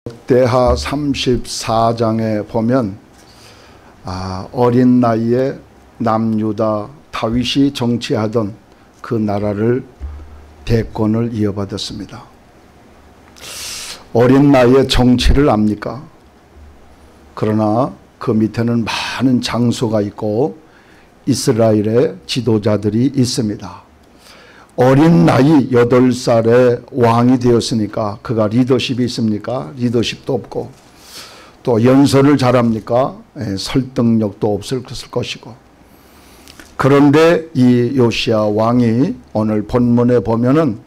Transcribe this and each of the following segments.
역대하 34장에 보면 어린 나이에 남유다 다윗이 정치하던 그 나라를 대권을 이어받았습니다. 어린 나이에 정치를 압니까? 그러나 그 밑에는 많은 장소가 있고 이스라엘의 지도자들이 있습니다. 어린 나이 8살에 왕이 되었으니까 그가 리더십이 있습니까? 리더십도 없고, 또 연설을 잘합니까? 설득력도 없을 것이고. 그런데 이 요시야 왕이 오늘 본문에 보면은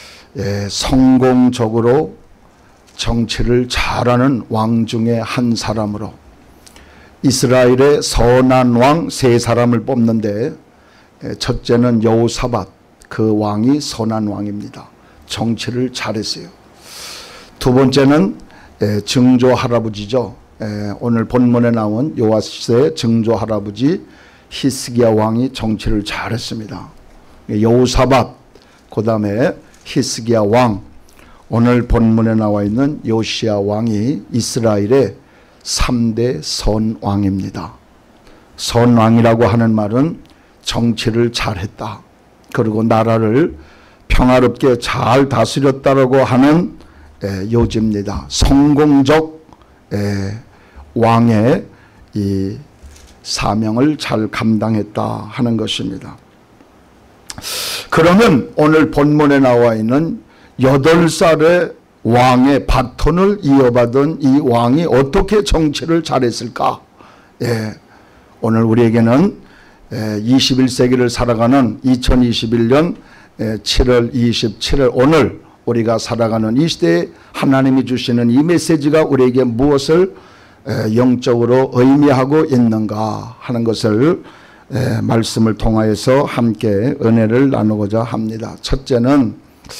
성공적으로 정치를 잘하는 왕 중에 한 사람으로 이스라엘의 선한 왕 3사람을 뽑는데, 첫째는 여호사밧, 그 왕이 선한 왕입니다. 정치를 잘했어요. 두 번째는 증조 할아버지죠. 오늘 본문에 나온 요아스의 증조 할아버지 히스기야 왕이 정치를 잘했습니다. 여호사밧, 그 다음에 히스기야 왕, 오늘 본문에 나와 있는 요시야 왕이 이스라엘의 3대 선왕입니다. 선왕이라고 하는 말은 정치를 잘했다, 그리고 나라를 평화롭게 잘 다스렸다라고 하는 요지입니다. 성공적 왕의 이 사명을 잘 감당했다 하는 것입니다. 그러면 오늘 본문에 나와 있는 8살의 왕의 바톤을 이어받은 이 왕이 어떻게 정치를 잘했을까? 오늘 우리에게는 21세기를 살아가는 2021년 7월 27일 오늘 우리가 살아가는 이 시대에 하나님이 주시는 이 메시지가 우리에게 무엇을 영적으로 의미하고 있는가 하는 것을 말씀을 통하여서 함께 은혜를 나누고자 합니다. 첫째는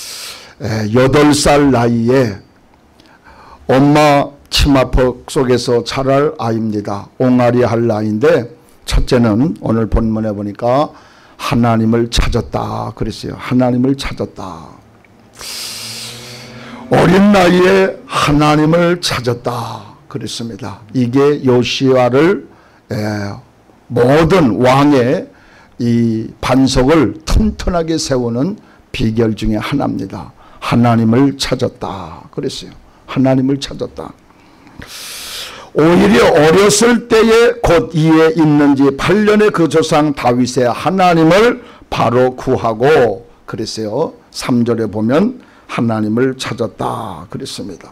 8살 나이에 엄마 치마폭 속에서 자랄 아이입니다. 옹알이 할 나이인데, 첫째는 오늘 본문에 보니까 하나님을 찾았다 그랬어요. 하나님을 찾았다. 어린 나이에 하나님을 찾았다 그랬습니다. 이게 요시야를 모든 왕의 이 반석을 튼튼하게 세우는 비결 중에 하나입니다. 하나님을 찾았다 그랬어요. 하나님을 찾았다. 오히려 어렸을 때에 곧 이에 있는지 8년의 그 조상 다윗의 하나님을 바로 구하고 그랬어요. 3절에 보면 하나님을 찾았다 그랬습니다.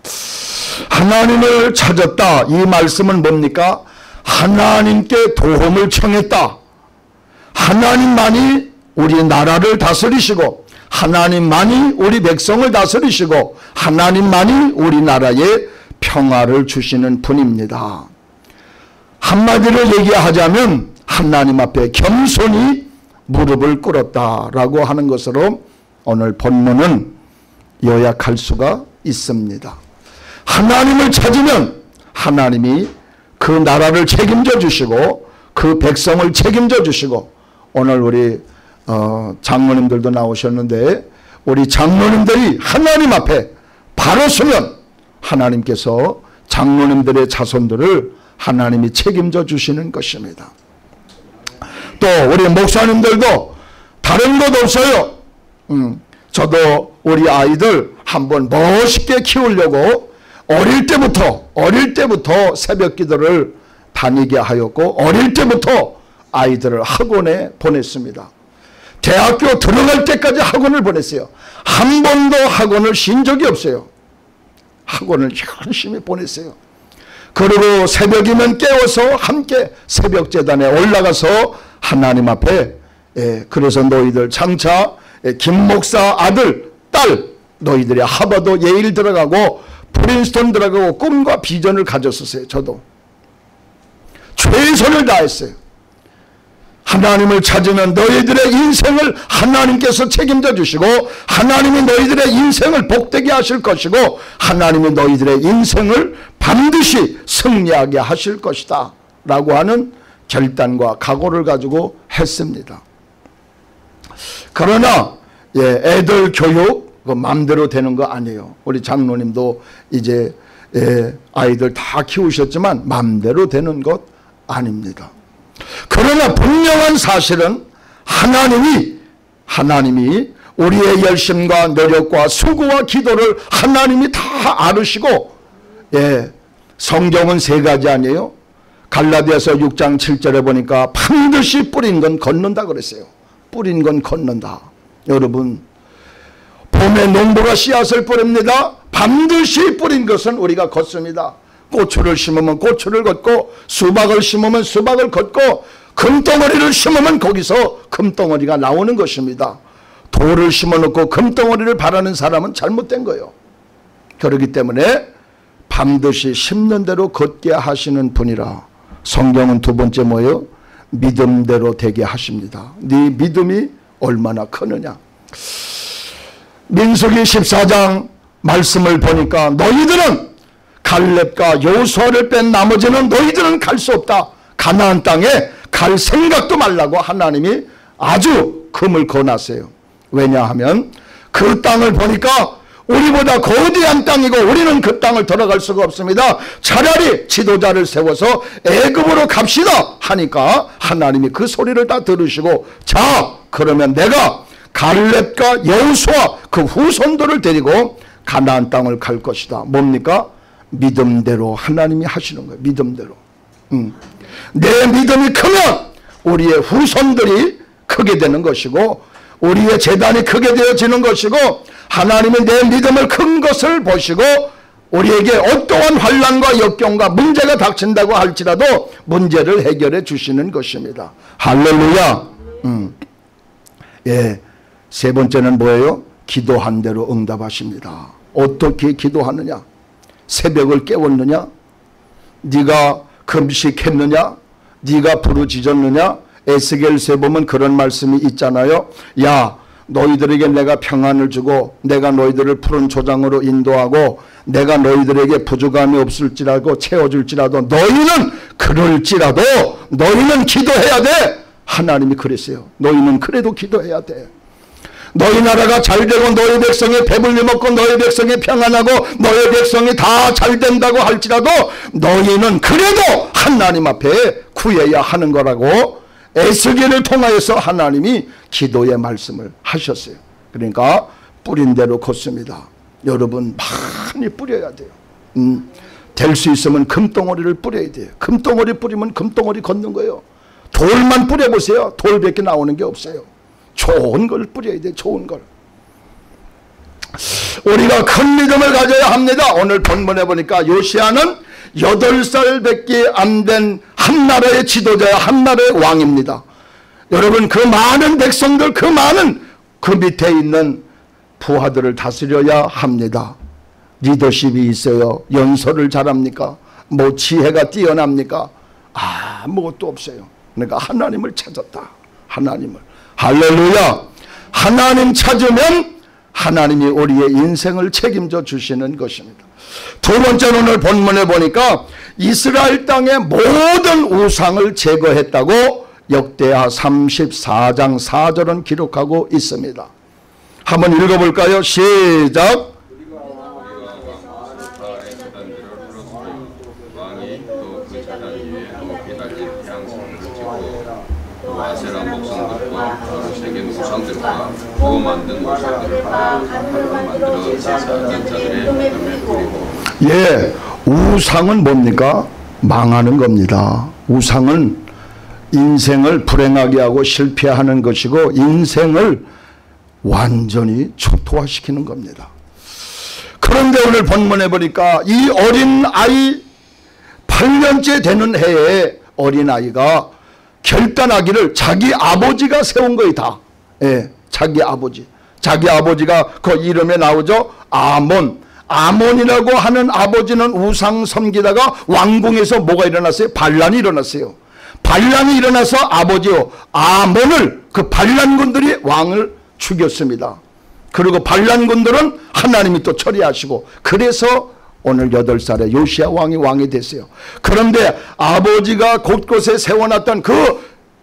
하나님을 찾았다, 이 말씀은 뭡니까? 하나님께 도움을 청했다. 하나님만이 우리 나라를 다스리시고, 하나님만이 우리 백성을 다스리시고, 하나님만이 우리나라에 평화를 주시는 분입니다. 한마디로 얘기하자면 하나님 앞에 겸손히 무릎을 꿇었다라고 하는 것으로 오늘 본문은 요약할 수가 있습니다. 하나님을 찾으면 하나님이 그 나라를 책임져 주시고 그 백성을 책임져 주시고, 오늘 우리 장로님들도 나오셨는데 우리 장로님들이 하나님 앞에 바로 서면 하나님께서 장로님들의 자손들을 하나님이 책임져 주시는 것입니다. 또 우리 목사님들도 다른 것 없어요. 저도 우리 아이들 한번 멋있게 키우려고 어릴 때부터 새벽 기도를 다니게 하였고, 어릴 때부터 아이들을 학원에 보냈습니다. 대학교 들어갈 때까지 학원을 보냈어요. 한 번도 학원을 쉰 적이 없어요. 학원을 열심히 보냈어요. 그리고 새벽이면 깨워서 함께 새벽 제단에 올라가서 하나님 앞에, 그래서 너희들 장차 김 목사 아들, 딸, 너희들이 하버드, 예일 들어가고 프린스턴 들어가고 꿈과 비전을 가졌었어요. 저도 최선을 다했어요. 하나님을 찾으면 너희들의 인생을 하나님께서 책임져 주시고, 하나님이 너희들의 인생을 복되게 하실 것이고, 하나님이 너희들의 인생을 반드시 승리하게 하실 것이다 라고 하는 결단과 각오를 가지고 했습니다. 그러나 애들 교육 그 마음대로 되는 거 아니에요. 우리 장로님도 이제 아이들 다 키우셨지만 마음대로 되는 것 아닙니다. 그러나 분명한 사실은 하나님이 우리의 열심과 노력과 수고와 기도를 하나님이 다 알으시고, 성경은 세 가지 아니에요? 갈라디아서 6장 7절에 보니까 반드시 뿌린 건 걷는다 그랬어요. 뿌린 건 걷는다. 여러분, 봄에 농부가 씨앗을 뿌립니다. 반드시 뿌린 것은 우리가 걷습니다. 고추를 심으면 고추를 걷고, 수박을 심으면 수박을 걷고, 금덩어리를 심으면 거기서 금덩어리가 나오는 것입니다. 돌을 심어놓고 금덩어리를 바라는 사람은 잘못된 거예요. 그렇기 때문에 반드시 심는 대로 걷게 하시는 분이라. 성경은 두 번째 뭐예요? 믿음대로 되게 하십니다. 네 믿음이 얼마나 크느냐. 민수기 14장 말씀을 보니까 너희들은 갈렙과 여호수아를 뺀 나머지는 너희들은 갈 수 없다. 가나안 땅에 갈 생각도 말라고 하나님이 아주 금을 거놨어요. 왜냐하면 그 땅을 보니까 우리보다 거대한 땅이고 우리는 그 땅을 들어갈 수가 없습니다. 차라리 지도자를 세워서 애굽으로 갑시다 하니까 하나님이 그 소리를 다 들으시고, 자 그러면 내가 갈렙과 여호수아 그 후손들을 데리고 가나안 땅을 갈 것이다. 뭡니까? 믿음대로 하나님이 하시는 거예요. 믿음대로. 내 믿음이 크면 우리의 후손들이 크게 되는 것이고, 우리의 재단이 크게 되어지는 것이고, 하나님이 내 믿음을 큰 것을 보시고 우리에게 어떠한 환난과 역경과 문제가 닥친다고 할지라도 문제를 해결해 주시는 것입니다. 할렐루야. 세 번째는 뭐예요? 기도한 대로 응답하십니다. 어떻게 기도하느냐? 새벽을 깨웠느냐? 네가 금식했느냐? 네가 부르짖었느냐? 에스겔서에 보면 그런 말씀이 있잖아요. 야, 너희들에게 내가 평안을 주고 내가 너희들을 푸른 초장으로 인도하고 내가 너희들에게 부족함이 없을지라도 채워줄지라도 너희는 그럴지라도 너희는 기도해야 돼. 하나님이 그랬어요. 너희는 그래도 기도해야 돼. 너희 나라가 잘 되고 너희 백성이 배불리 먹고 너희 백성이 평안하고 너희 백성이 다 잘 된다고 할지라도 너희는 그래도 하나님 앞에 구해야 하는 거라고 에스겔을 통하여서 하나님이 기도의 말씀을 하셨어요. 그러니까 뿌린 대로 걷습니다. 여러분 많이 뿌려야 돼요. 될 수 있으면 금덩어리를 뿌려야 돼요. 금덩어리 뿌리면 금덩어리 걷는 거예요. 돌만 뿌려보세요. 돌밖에 나오는 게 없어요. 좋은 걸 뿌려야 돼요. 좋은 걸. 우리가 큰 믿음을 가져야 합니다. 오늘 본문에 보니까 요시아는 8살밖에 안 된 한 나라의 지도자야, 한 나라의 왕입니다. 여러분 그 많은 백성들, 그 많은 그 밑에 있는 부하들을 다스려야 합니다. 리더십이 있어요. 연설을 잘합니까? 뭐 지혜가 뛰어납니까? 아무것도 없어요. 그러니까 하나님을 찾았다. 하나님을. 할렐루야. 하나님 찾으면 하나님이 우리의 인생을 책임져 주시는 것입니다. 두 번째는 오늘 본문에 보니까 이스라엘 땅의 모든 우상을 제거했다고 역대하 34장 4절은 기록하고 있습니다. 한번 읽어볼까요? 시작. 예, 우상은 뭡니까? 망하는 겁니다. 우상은 인생을 불행하게 하고 실패하는 것이고 인생을 완전히 초토화시키는 겁니다. 그런데 오늘 본문에 보니까 이 어린 아이 8년째 되는 해에 어린 아이가 결단하기를 자기 아버지가 세운 거이 다. 예, 자기 아버지. 자기 아버지가 그 이름에 나오죠. 아몬이라고 하는 아버지는 우상 섬기다가 왕궁에서 뭐가 일어났어요? 반란이 일어났어요. 반란이 일어나서 아버지요 아몬을, 그 반란군들이 왕을 죽였습니다. 그리고 반란군들은 하나님이 또 처리하시고, 그래서 오늘 8살에 요시야 왕이 됐어요. 그런데 아버지가 곳곳에 세워놨던 그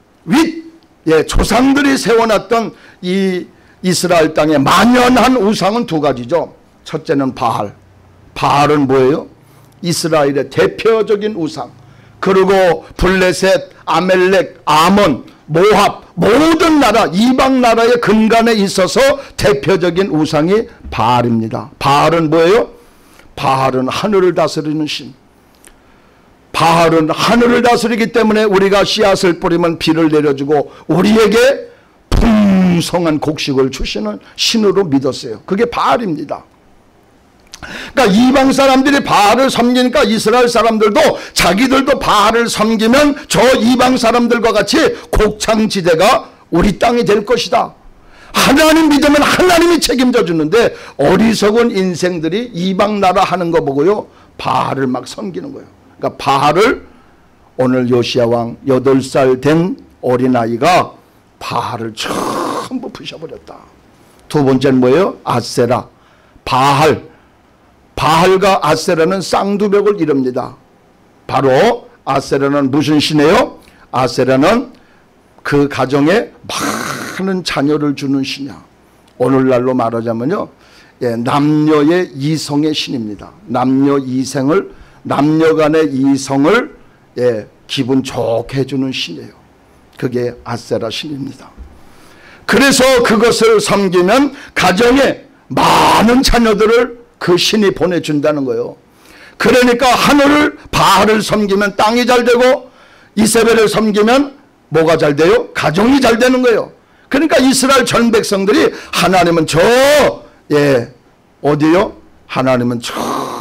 조상들이 세워놨던 이 이스라엘 땅에 만연한 우상은 두 가지죠. 첫째는 바알은 뭐예요? 이스라엘의 대표적인 우상, 그리고 블레셋, 아멜렉, 아몬, 모압, 모든 나라, 이방 나라의 근간에 있어서 대표적인 우상이 바알입니다. 바알은 뭐예요? 바알은 하늘을 다스리는 신. 바알은 하늘을 다스리기 때문에 우리가 씨앗을 뿌리면 비를 내려주고 우리에게 풍성한 곡식을 주시는 신으로 믿었어요. 그게 바알입니다. 그러니까 이방 사람들이 바알을 섬기니까 이스라엘 사람들도 자기들도 바알을 섬기면 저 이방 사람들과 같이 곡창지대가 우리 땅이 될 것이다. 하나님 믿으면 하나님이 책임져 주는데 어리석은 인생들이 이방 나라 하는 거 보고요, 바알을 막 섬기는 거예요. 그러니까 바알을, 오늘 요시야 왕 8살 된 어린아이가 바알을 전부 부셔버렸다. 두 번째는 뭐예요? 아세라. 바알과 아세라는 쌍두벽을 이룹니다. 바로 아세라는 무슨 신이에요? 아세라는 그 가정에 많은 자녀를 주는 신이야. 오늘날로 말하자면요, 남녀의 이성의 신입니다. 남녀 간의 이성을 기분 좋게 해주는 신이에요. 그게 아세라 신입니다. 그래서 그것을 섬기면 가정에 많은 자녀들을 그 신이 보내준다는 거예요. 그러니까 하늘을, 바알을 섬기면 땅이 잘 되고, 이세벨을 섬기면 뭐가 잘 돼요? 가정이 잘 되는 거예요. 그러니까 이스라엘 전 백성들이 하나님은 어디요? 하나님은 저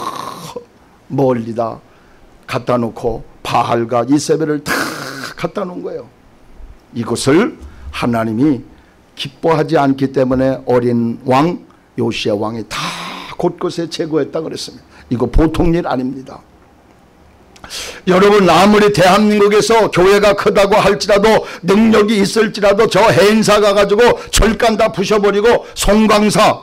멀리다 갖다 놓고 바알과 이세벨을 다 갖다 놓은 거예요. 이것을 하나님이 기뻐하지 않기 때문에 어린 왕 요시야 왕이 다 곳곳에 제거했다 그랬습니다. 이거 보통 일 아닙니다. 여러분, 아무리 대한민국에서 교회가 크다고 할지라도, 능력이 있을지라도 저 해인사 가가지고 절간 다 부셔버리고 송광사,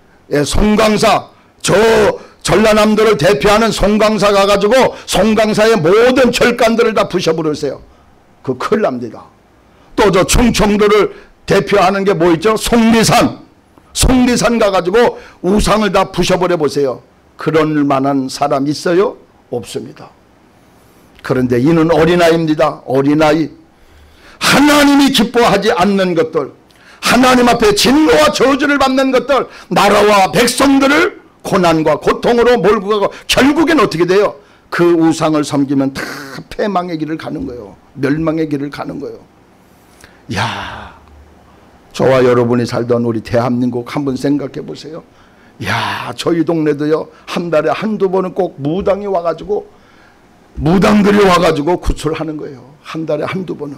저 전라남도를 대표하는 송광사 가가지고 송광사의 모든 절간들을 다 부셔버리세요. 그거 큰일 납니다. 또 저 충청도를 대표하는 게 뭐 있죠? 속리산 가가지고 우상을 다 부셔버려 보세요. 그럴 만한 사람 있어요? 없습니다. 그런데 이는 어린아이입니다. 어린아이. 하나님이 기뻐하지 않는 것들, 하나님 앞에 진노와 저주를 받는 것들, 나라와 백성들을 고난과 고통으로 몰고 가고 결국엔 어떻게 돼요? 그 우상을 섬기면 다 패망의 길을 가는 거예요. 멸망의 길을 가는 거예요. 야, 저와 여러분이 살던 우리 대한민국 한번 생각해 보세요. 야, 저희 동네도요, 한 달에 한두 번은 꼭 무당들이 와가지고 구출하는 거예요. 한 달에 한두 번은.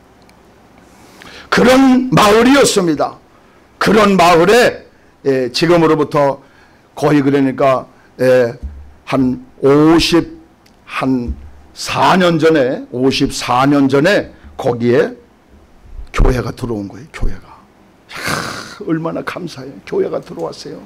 그런 마을이었습니다. 그런 마을에 지금으로부터 거의 그러니까 한 54년 전에 거기에 교회가 들어온 거예요. 교회가. 얼마나 감사해요. 교회가 들어왔어요.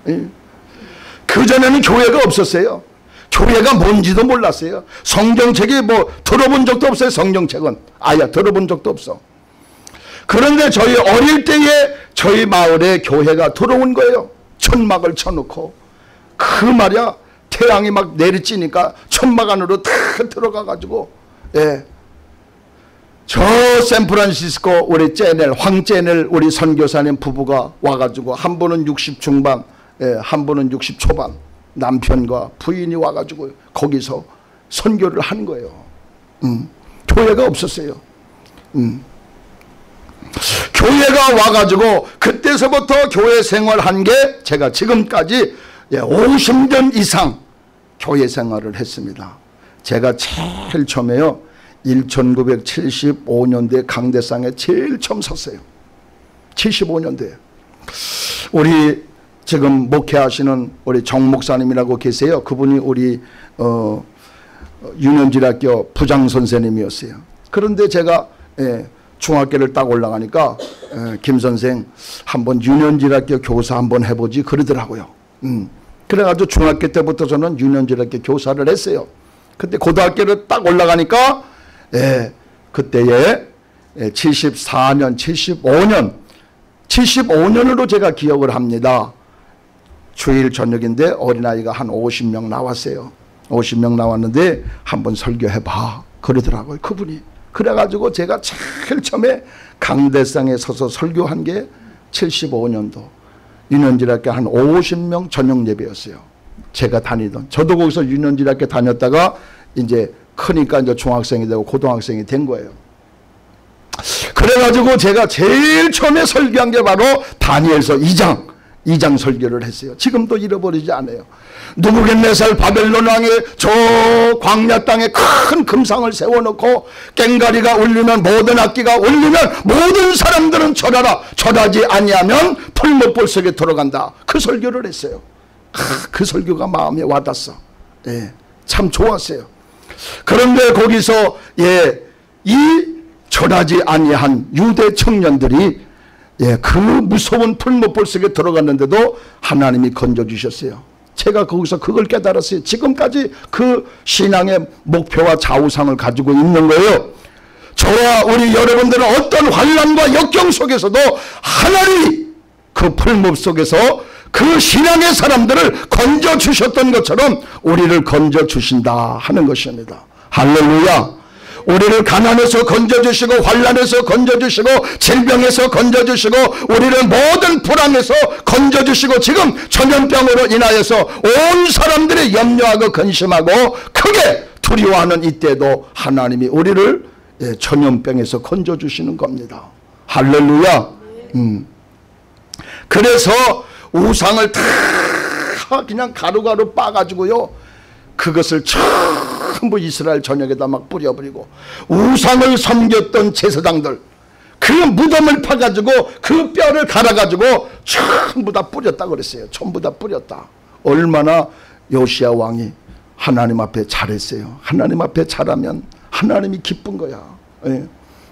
그전에는 교회가 없었어요. 교회가 뭔지도 몰랐어요. 성경책이 뭐 들어본 적도 없어요. 성경책은 아예 들어본 적도 없어. 그런데 저희 어릴 때에 저희 마을에 교회가 들어온 거예요. 천막을 쳐놓고, 그 말이야, 태양이 막 내리쬐니까 천막 안으로 다 들어가 가지고, 저 샌프란시스코 우리 황제넬 우리 선교사님 부부가 와가지고, 한 분은 60 중반, 한 분은 60 초반, 남편과 부인이 와가지고 거기서 선교를 한 거예요. 교회가 없었어요. 교회가 와가지고 그때서부터 교회 생활한 게 제가 지금까지 50년 이상 교회 생활을 했습니다. 제가 제일 처음에요, 1975년도에 강대상에 제일 처음 섰어요. 75년도에. 우리 지금 목회하시는 우리 정 목사님이라고 계세요. 그분이 우리 유년지학교 부장 선생님이었어요. 그런데 제가 중학교를 딱 올라가니까 김 선생 한번 유년지학교 교사 한번 해보지 그러더라고요. 그래가지고 중학교 때부터 저는 유년지학교 교사를 했어요. 그때 고등학교를 딱 올라가니까 그때에 74년 75년으로 제가 기억을 합니다. 주일 저녁인데 어린아이가 한 50명 나왔어요. 50명 나왔는데 한번 설교해봐 그러더라고요. 그분이. 그래가지고 제가 제일 처음에 강대상에 서서 설교한 게 75년도 유년지학교 한 50명 저녁 예배였어요. 제가 다니던. 저도 거기서 유년지학교 다녔다가 이제 크니까 이제 중학생이 되고 고등학생이 된 거예요. 그래가지고 제가 제일 처음에 설교한 게 바로 다니엘서 2장 설교를 했어요. 지금도 잃어버리지 않아요. 느부갓네살 바벨론 왕의 저 광야 땅에 큰 금상을 세워놓고 꽹가리가 울리면 모든 악기가 울리면 모든 사람들은 절하라. 절하지 아니하면 풀무불 속에 들어간다. 그 설교를 했어요. 그 설교가 마음에 와닿았어. 예, 참 좋았어요. 그런데 거기서 이 절하지 아니한 유대 청년들이 그 무서운 풀무불 속에 들어갔는데도 하나님이 건져주셨어요. 제가 거기서 그걸 깨달았어요. 지금까지 그 신앙의 목표와 좌우상을 가지고 있는 거예요. 저와 우리 여러분들은 어떤 환난과 역경 속에서도 하나님이 그 풀무 속에서 그 신앙의 사람들을 건져주셨던 것처럼 우리를 건져주신다 하는 것입니다. 할렐루야. 우리를 가난에서 건져주시고 환난에서 건져주시고 질병에서 건져주시고 우리를 모든 불안에서 건져주시고 지금 전염병으로 인하여서 온 사람들이 염려하고 근심하고 크게 두려워하는 이때도 하나님이 우리를 전염병에서 건져주시는 겁니다. 할렐루야. 그래서 우상을 다 그냥 가루가루 빠가지고요 그것을 전부 이스라엘 전역에다 막 뿌려버리고 우상을 섬겼던 제사장들 그 무덤을 파가지고 그 뼈를 갈아가지고 전부 다 뿌렸다 그랬어요. 전부 다 뿌렸다. 얼마나 요시야 왕이 하나님 앞에 잘했어요. 하나님 앞에 잘하면 하나님이 기쁜 거야. 예.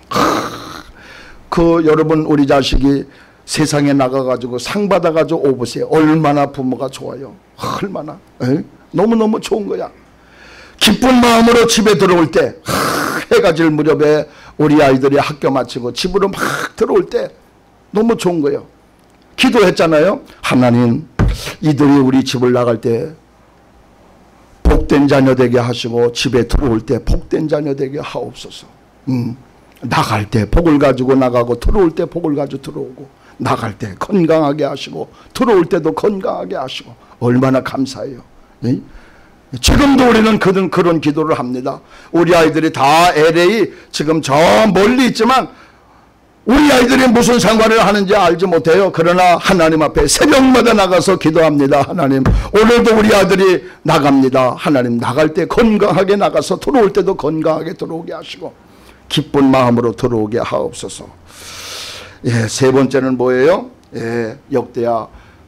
여러분 우리 자식이 세상에 나가가지고 상 받아가지고 오보세요. 얼마나 부모가 좋아요. 얼마나. 예? 너무너무 좋은 거야. 기쁜 마음으로 집에 들어올 때 해가 질 무렵에 우리 아이들이 학교 마치고 집으로 막 들어올 때 너무 좋은 거예요. 기도했잖아요. 하나님 이들이 우리 집을 나갈 때 복된 자녀 되게 하시고 집에 들어올 때 복된 자녀 되게 하옵소서. 나갈 때 복을 가지고 나가고 들어올 때 복을 가지고 들어오고 나갈 때 건강하게 하시고 들어올 때도 건강하게 하시고 얼마나 감사해요. 네? 지금도 우리는 그런 기도를 합니다. 우리 아이들이 다 LA 지금 저 멀리 있지만 우리 아이들이 무슨 상관을 하는지 알지 못해요. 그러나 하나님 앞에 새벽마다 나가서 기도합니다. 하나님 오늘도 우리 아들이 나갑니다. 하나님 나갈 때 건강하게 나가서 들어올 때도 건강하게 들어오게 하시고 기쁜 마음으로 들어오게 하옵소서. 세 번째는 뭐예요? 역대하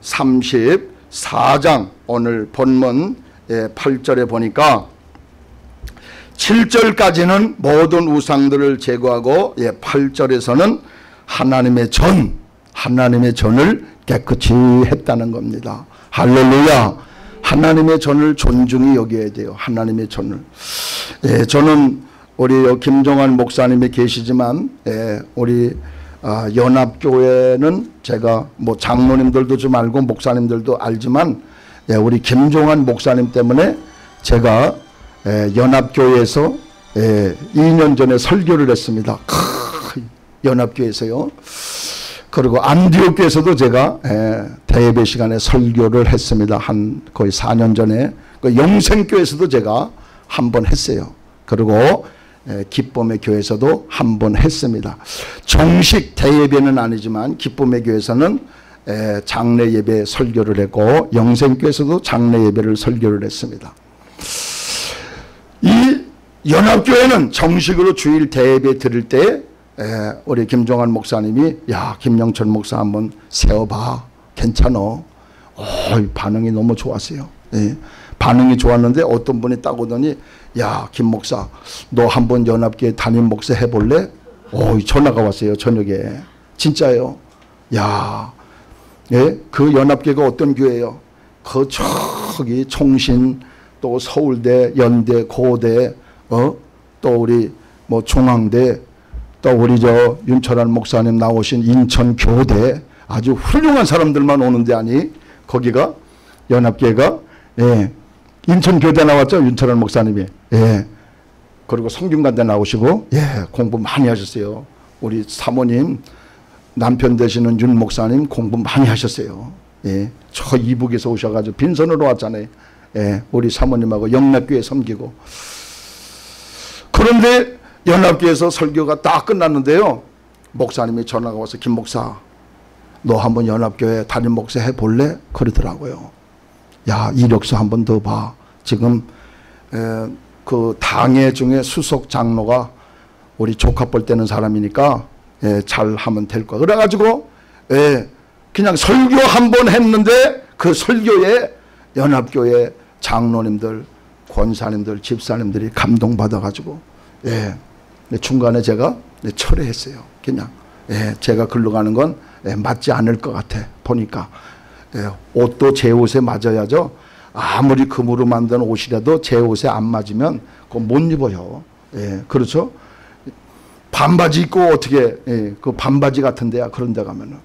34장 오늘 본문 8절에 보니까 7절까지는 모든 우상들을 제거하고 8절에서는 하나님의 전을 깨끗이 했다는 겁니다. 할렐루야. 하나님의 전을 존중히 여겨야 돼요. 하나님의 전을. 저는 우리 김종환 목사님이 계시지만 우리 연합교회는 제가 뭐 장로님들도 좀 알고 목사님들도 알지만 우리 김종환 목사님 때문에 제가 연합교회에서 2년 전에 설교를 했습니다. 연합교회에서요. 그리고 안디옥교회에서도 제가 대예배 시간에 설교를 했습니다. 한 거의 4년 전에. 영생교회에서도 제가 한 번 했어요. 그리고 기쁨의 교회에서도 한 번 했습니다. 정식 대예배는 아니지만 기쁨의 교회에서는 장례 예배 설교를 했고 영생교회에서도 장례 예배를 설교를 했습니다. 이 연합교회는 정식으로 주일 대예배 드릴 때 우리 김종환 목사님이 야 김영철 목사 한번 세워봐 괜찮어. 반응이 너무 좋았어요. 반응이 좋았는데 어떤 분이 딱 오더니 야 김 목사 너 한번 연합교회 담임 목사 해볼래? 전화가 왔어요. 저녁에. 진짜예요. 야 그 연합교회가 어떤 교회예요? 그 저기 총신 또 서울대 연대 고대 또 우리 뭐 중앙대 또 우리 저 윤철환 목사님 나오신 인천교대 아주 훌륭한 사람들만 오는데 아니 거기가 연합교회가 인천 교대 나왔죠, 윤철원 목사님이. 예. 그리고 성균관대 나오시고, 예, 공부 많이 하셨어요. 우리 사모님, 남편 되시는 윤 목사님 공부 많이 하셨어요. 예. 저 이북에서 오셔가지고 빈손으로 왔잖아요. 예. 우리 사모님하고 영락교회 섬기고. 그런데 연합교회에서 설교가 딱 끝났는데요. 목사님이 전화가 와서 김 목사, 너 한번 연합교회 담임 목사 해볼래? 그러더라고요. 야, 이력서 한번 더 봐. 지금 그 당회 중에 수석 장로가 우리 조카뻘 되는 사람이니까 잘 하면 될 거야. 그래가지고 그냥 설교 한번 했는데 그 설교에 연합교회 장로님들, 권사님들, 집사님들이 감동받아가지고 중간에 제가 철회했어요. 그냥 제가 글로 가는 건 맞지 않을 것 같아 보니까. 옷도 제 옷에 맞아야죠. 아무리 금으로 만든 옷이라도 제 옷에 안 맞으면 그거 못 입어요. 그렇죠? 반바지 입고 어떻게 그 반바지 같은 데야, 그런 데 가면은.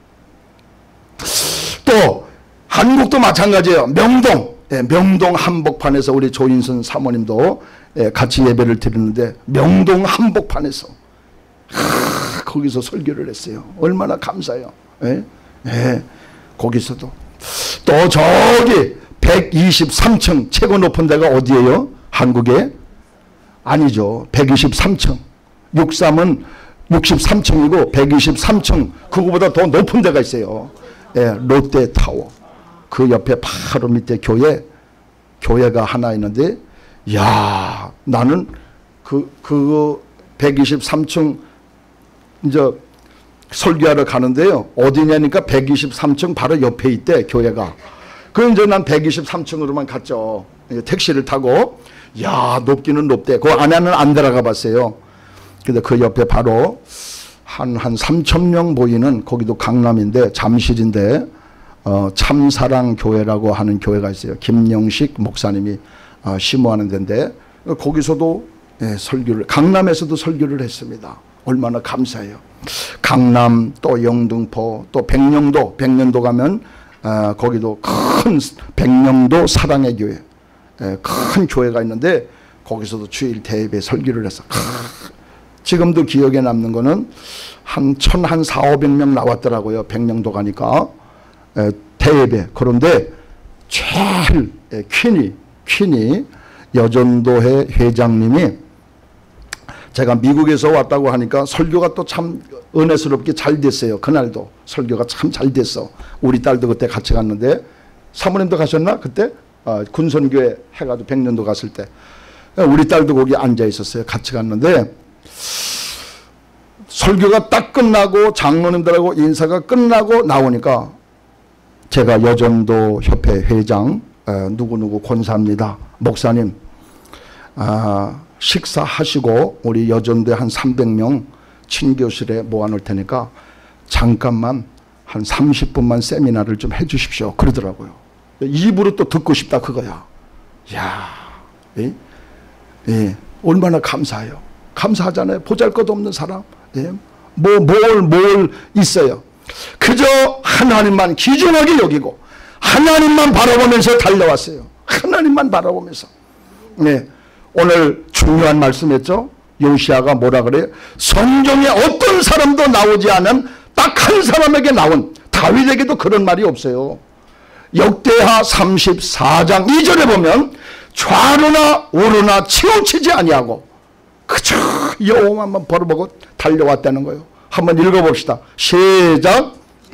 또 한국도 마찬가지예요. 명동 한복판에서 우리 조인선 사모님도 같이 예배를 드리는데, 명동 한복판에서 거기서 설교를 했어요. 얼마나 감사해요. 거기서도. 또 저기 123층 최고 높은 데가 어디예요? 한국에? 아니죠. 123층. 63은 63층이고 123층, 그거보다 더 높은 데가 있어요. 롯데타워. 그 옆에 바로 밑에 교회가 하나 있는데, 야, 나는 그 123층 이제 설교하러 가는데요. 어디냐니까 123층 바로 옆에 있대, 교회가. 그 이제 난 123층으로만 갔죠. 택시를 타고. 야, 높기는 높대. 그 안에는 안 들어가 봤어요. 근데 그 옆에 바로 한 3,000명 보이는, 거기도 강남인데 잠실인데 참사랑 교회라고 하는 교회가 있어요. 김영식 목사님이 심호하는 데인데, 거기서도 설교를, 강남에서도 설교를 했습니다. 얼마나 감사해요. 강남, 또 영등포, 또 백령도 가면 거기도 큰 백령도 사랑의 교회, 큰 교회가 있는데 거기서도 주일 대예배 설교를 했어. 지금도 기억에 남는 거는 한 400명 나왔더라고요. 백령도 가니까 대예배. 그런데 제일 퀸이 여전도회 회장님이, 제가 미국에서 왔다고 하니까 설교가 또 참 은혜스럽게 잘 됐어요. 그날도 설교가 참 잘 됐어. 우리 딸도 그때 같이 갔는데, 사모님도 가셨나? 그때 군선교회 해가지고 백년도 갔을 때 우리 딸도 거기 앉아 있었어요. 같이 갔는데 설교가 딱 끝나고 장로님들하고 인사가 끝나고 나오니까, 제가 여전도 협회 회장 누구누구 권사입니다. 목사님, 식사하시고 우리 여전도에 한 300명 친교실에 모아놓을 테니까 잠깐만 한 30분만 세미나를 좀 해주십시오. 그러더라고요. 입으로 또 듣고 싶다 그거야. 이야, 얼마나 감사해요. 감사하잖아요. 보잘것없는 사람. 뭘 있어요. 그저 하나님만 귀중하게 여기고 하나님만 바라보면서 달려왔어요. 하나님만 바라보면서. 오늘 중요한 말씀했죠. 요시아가 뭐라 그래요? 성경에 어떤 사람도 나오지 않은 딱 한 사람에게 나온, 다윗에게도 그런 말이 없어요. 역대하 34장 2절에 보면 좌로나 우로나 치우치지 아니하고 그저 여호와만 바라보고 달려왔다는 거예요. 한번 읽어봅시다. 시작.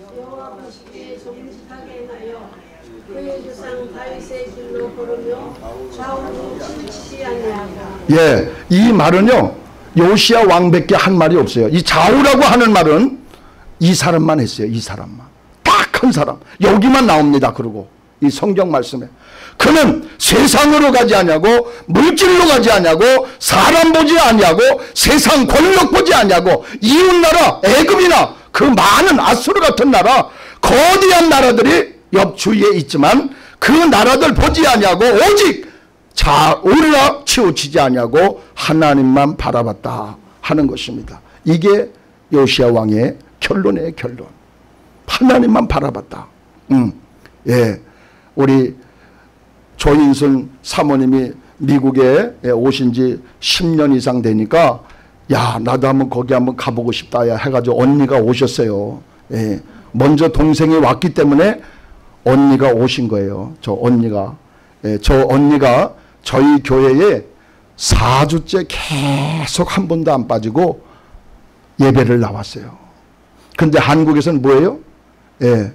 예, 이 말은요 요시야 왕밖에 한 말이 없어요. 이 좌우라고 하는 말은 이 사람만 했어요. 이 사람만, 딱 한 사람, 여기만 나옵니다. 그리고 이 성경 말씀에 그는 세상으로 가지 아니하고 물질로 가지 아니하고 사람 보지 아니하고 세상 권력 보지 아니하고 이웃나라 애굽이나 그 많은 아수르 같은 나라, 거대한 나라들이 옆 주위에 있지만 그 나라들 보지 아니하고 오직 우리가 치우치지 아니하고 하나님만 바라봤다 하는 것입니다. 이게 요시야 왕의 결론이에요. 결론. 하나님만 바라봤다. 우리 조인순 사모님이 미국에 오신 지 10년 이상 되니까 야, 나도 한번 거기 한번 가보고 싶다 야 해가지고 언니가 오셨어요. 예. 먼저 동생이 왔기 때문에 언니가 오신 거예요. 저 언니가. 예, 저 언니가 저희 교회에 4주째 계속 한 번도 안 빠지고 예배를 나왔어요. 근데 한국에서는 뭐예요? 예.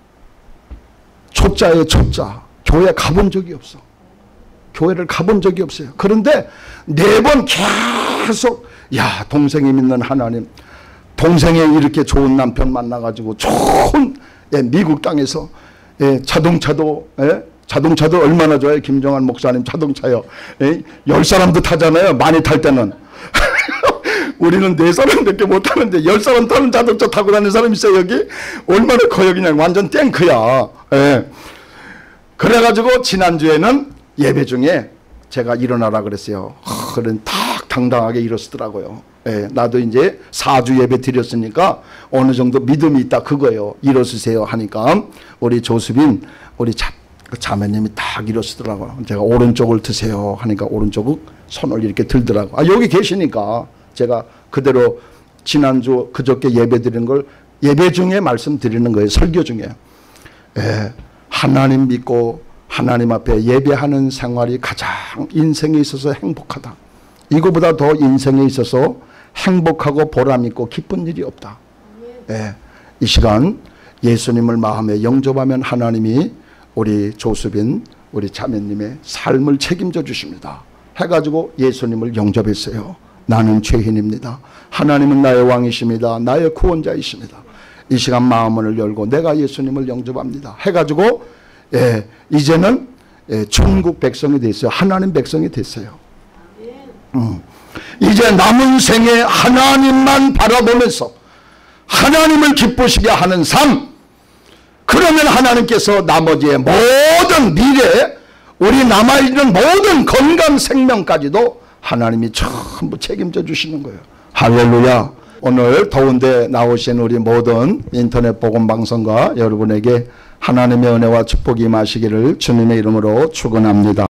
초짜예요, 초짜. 교회 가본 적이 없어. 교회를 가본 적이 없어요. 그런데 4번 계속 야, 동생이 믿는 하나님, 동생이 이렇게 좋은 남편 만나가지고 좋은 미국 땅에서 자동차도 얼마나 좋아요. 김정한 목사님 자동차요. 10사람도 타잖아요. 많이 탈 때는. 우리는 4사람밖에 못 타는데 10사람 타는 자동차 타고 다니는 사람 있어요. 여기 얼마나 커요. 그냥 완전 탱크야. 그래가지고 지난주에는 예배 중에 제가 일어나라 그랬어요. 그런 딱 당당하게 일어서더라고요. 나도 이제 4주 예배 드렸으니까 어느 정도 믿음이 있다 그거예요. 일어서세요 하니까 우리 조수빈 우리 자매님이 딱 일어서더라고요. 제가 오른쪽을 드세요 하니까 오른쪽을 손을 이렇게 들더라고요. 여기 계시니까 제가 그대로 지난주 그저께 예배 드리는 걸 예배 중에 말씀드리는 거예요. 설교 중에. 하나님 믿고 하나님 앞에 예배하는 생활이 가장 인생에 있어서 행복하다. 이거보다 더 인생에 있어서 행복하고 보람있고 기쁜 일이 없다. 이 시간 예수님을 마음에 영접하면 하나님이 우리 조수빈 우리 자매님의 삶을 책임져 주십니다. 해가지고 예수님을 영접했어요. 나는 죄인입니다. 하나님은 나의 왕이십니다. 나의 구원자이십니다. 이 시간 마음을 열고 내가 예수님을 영접합니다. 해가지고 이제는 천국 백성이 됐어요. 하나님 백성이 됐어요. 이제 남은 생에 하나님만 바라보면서 하나님을 기쁘시게 하는 삶. 그러면 하나님께서 나머지의 모든 미래 우리 남아있는 모든 건강 생명까지도 하나님이 전부 책임져 주시는 거예요. 할렐루야. 오늘 더운데 나오신 우리 모든 인터넷 복음방송가 여러분에게 하나님의 은혜와 축복이 임하시기를 주님의 이름으로 축원합니다.